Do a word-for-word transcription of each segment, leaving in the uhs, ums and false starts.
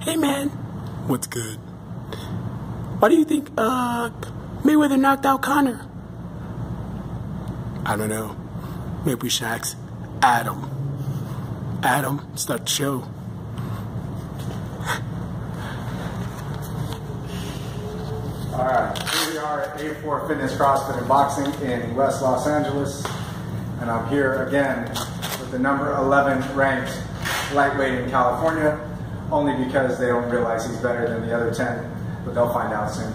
Hey man, what's good? Why do you think uh, Mayweather knocked out Conor? I don't know. Maybe we should ask Adam. Adam, start the show. Alright, here we are at A four Fitness, CrossFit, and Boxing in West Los Angeles. And I'm here again with the number eleven ranked lightweight in California, only because they don't realize he's better than the other ten, but they'll find out soon.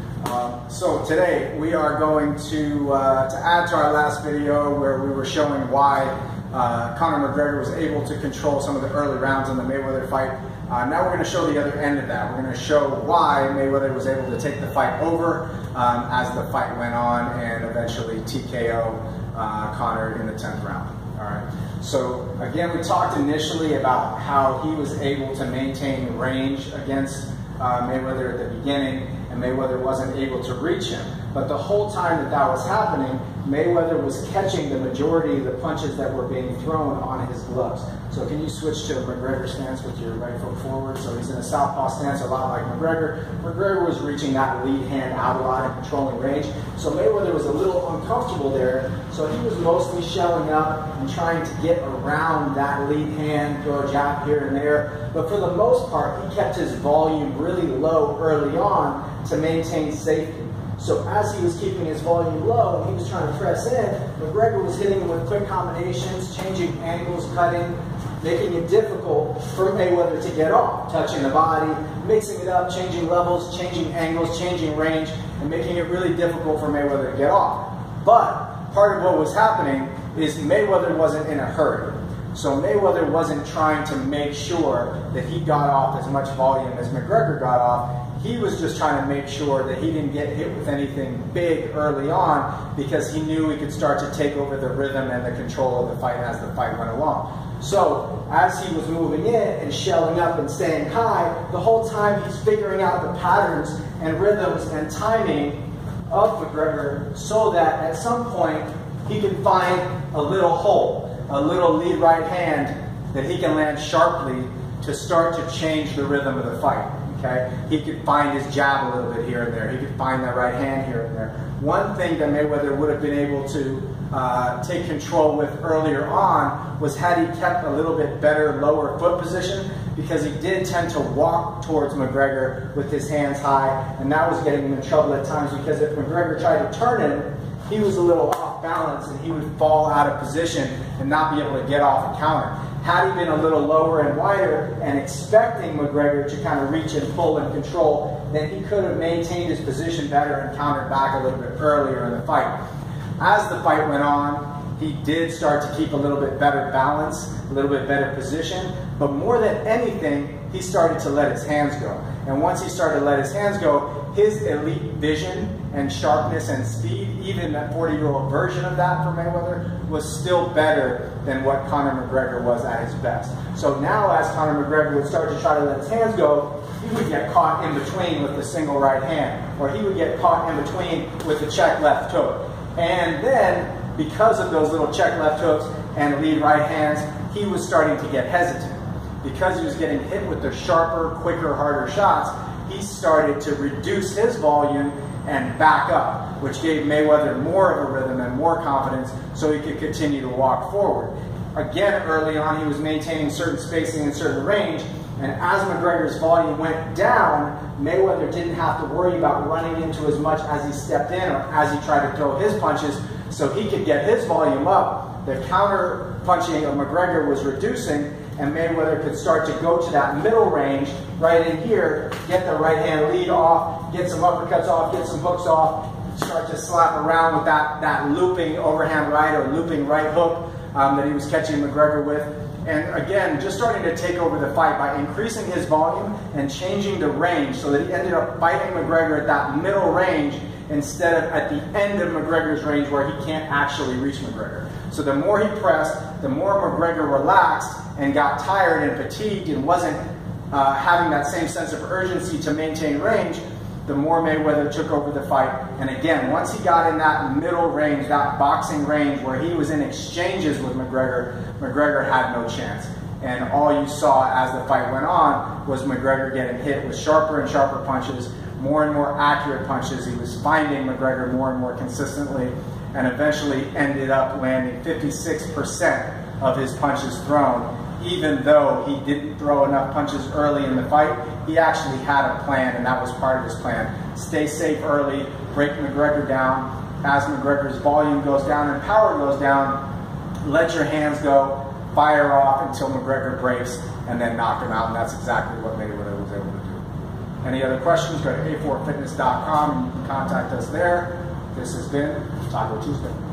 Um, so today we are going to, uh, to add to our last video where we were showing why uh, Conor McGregor was able to control some of the early rounds in the Mayweather fight. Uh, now we're going to show the other end of that. We're going to show why Mayweather was able to take the fight over um, as the fight went on and eventually T K O uh, Conor in the tenth round. All right. So again, we talked initially about how he was able to maintain range against uh, Mayweather at the beginning, and Mayweather wasn't able to reach him. But the whole time that that was happening, Mayweather was catching the majority of the punches that were being thrown on his gloves. So can you switch to a McGregor stance with your right foot forward? So he's in a southpaw stance, a lot like McGregor. McGregor was reaching that lead hand out a lot and controlling range. So Mayweather was a little uncomfortable there. So he was mostly shelling up and trying to get around that lead hand, throw a jab here and there. But for the most part, he kept his volume really low early on to maintain safety. So as he was keeping his volume low and he was trying to press in, McGregor was hitting him with quick combinations, changing angles, cutting, making it difficult for Mayweather to get off, touching the body, mixing it up, changing levels, changing angles, changing range, and making it really difficult for Mayweather to get off. But part of what was happening is Mayweather wasn't in a hurry. So Mayweather wasn't trying to make sure that he got off as much volume as McGregor got off. He was just trying to make sure that he didn't get hit with anything big early on because he knew he could start to take over the rhythm and the control of the fight as the fight went along. So as he was moving in and shelling up and staying high, the whole time he's figuring out the patterns and rhythms and timing of McGregor so that at some point he can find a little hole, a little lead right hand that he can land sharply to start to change the rhythm of the fight. Okay? He could find his jab a little bit here and there. He could find that right hand here and there. One thing that Mayweather would have been able to uh, take control with earlier on was had he kept a little bit better lower foot position, because he did tend to walk towards McGregor with his hands high, and that was getting him in trouble at times because if McGregor tried to turn him, he was a little off balance and he would fall out of position and not be able to get off and counter. Had he been a little lower and wider and expecting McGregor to kind of reach and pull and control, then he could have maintained his position better and countered back a little bit earlier in the fight. As the fight went on, he did start to keep a little bit better balance, a little bit better position, but more than anything, he started to let his hands go. And once he started to let his hands go, his elite vision and sharpness and speed, even that forty-year-old version of that for Mayweather, was still better than what Conor McGregor was at his best. So now as Conor McGregor would start to try to let his hands go, he would get caught in between with the single right hand, or he would get caught in between with the check left hook. And then, because of those little check left hooks and lead right hands, he was starting to get hesitant. Because he was getting hit with the sharper, quicker, harder shots, he started to reduce his volume and back up, which gave Mayweather more of a rhythm and more confidence so he could continue to walk forward. Again, early on, he was maintaining certain spacing and certain range, and as McGregor's volume went down, Mayweather didn't have to worry about running into as much as he stepped in or as he tried to throw his punches, so he could get his volume up. The counter punching of McGregor was reducing, and Mayweather could start to go to that middle range right in here, get the right hand lead off, get some uppercuts off, get some hooks off, start to slap around with that, that looping overhand right or looping right hook um, that he was catching McGregor with. And again, just starting to take over the fight by increasing his volume and changing the range so that he ended up fighting McGregor at that middle range instead of at the end of McGregor's range where he can't actually reach McGregor. So the more he pressed, the more McGregor relaxed and got tired and fatigued and wasn't uh, having that same sense of urgency to maintain range, the more Mayweather took over the fight. And again, once he got in that middle range, that boxing range where he was in exchanges with McGregor, McGregor had no chance. And all you saw as the fight went on was McGregor getting hit with sharper and sharper punches, more and more accurate punches. He was finding McGregor more and more consistently, and eventually ended up landing fifty-six percent of his punches thrown. Even though he didn't throw enough punches early in the fight, he actually had a plan, and that was part of his plan. Stay safe early, break McGregor down. As McGregor's volume goes down and power goes down, let your hands go, fire off until McGregor breaks, and then knock him out, and that's exactly what Mayweather was able to do. Any other questions, go to A four fitness dot com and you can contact us there. This has been Taco Tuesday.